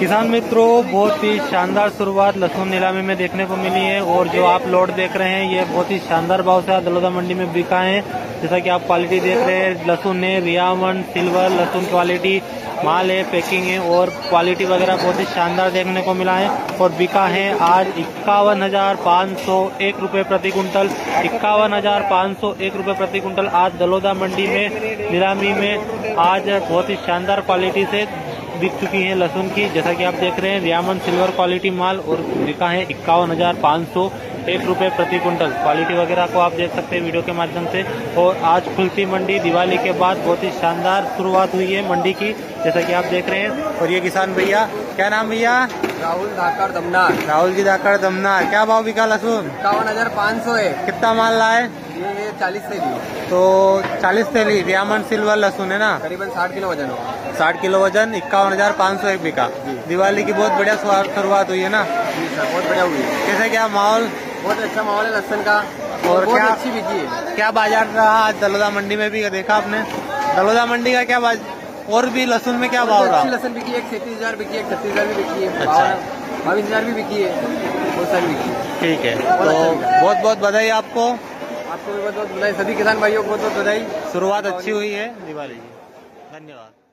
किसान मित्रों, बहुत ही शानदार शुरुआत लहसुन नीलामी में देखने को मिली है और जो आप लोड देख रहे हैं ये बहुत ही शानदार भाव से दलोदा मंडी में बिका है। जैसा कि आप क्वालिटी देख रहे हैं, लहसुन है रियावन सिल्वर लहसुन क्वालिटी माल है, पैकिंग है और क्वालिटी वगैरह बहुत ही शानदार देखने को मिला है और बिका है आज 51,501 रुपये प्रति कुंटल। 51,501 रुपये प्रति कुंटल आज दलोदा मंडी में नीलामी में आज बहुत ही शानदार क्वालिटी से बिक चुकी है लहसुन की। जैसा कि आप देख रहे हैं रियामन सिल्वर क्वालिटी माल और बिका है 51,501 रुपये प्रति कुंटल। क्वालिटी वगैरह को आप देख सकते हैं वीडियो के माध्यम से। और आज खुलती मंडी दिवाली के बाद बहुत ही शानदार शुरुआत हुई है मंडी की, जैसा कि आप देख रहे हैं। और ये किसान भैया, क्या नाम भैया? राहुल धाकड़ दमनार। राहुल जी धाकड़ दमनार। क्या भाव बिका लहसुन? 51,500 है। कितना माल लाए? ये 40 थैली। तो 40 थैली रियामन सिल्वर लहसुन है ना, करीबन 60 किलो वजन होगा। 60 किलो वजन, 51,501 बिका। दिवाली की बहुत बढ़िया शुरुआत हुई है ना? जी सर, बहुत बढ़िया हुई है। कैसे क्या माहौल? बहुत अच्छा माहौल है लहसुन का और बहुत क्या अच्छी बिकी है। क्या बाजार रहा आज दलोदा मंडी में? भी देखा आपने दलोदा मंडी का क्या और भी लहसुन में क्या भाव रहा? अच्छी लहसुन बिकी है, 37,000 बिकी है, 36,000 भी बिकी है, अच्छा। 22,000 भी बिकी है, बहुत सारी बिकी है। ठीक है, तो बहुत बहुत बधाई आपको। आपको भी बहुत बहुत बधाई, सभी किसान भाइयों को बहुत बहुत बधाई। शुरुआत अच्छी हुई है दिवाली की। धन्यवाद।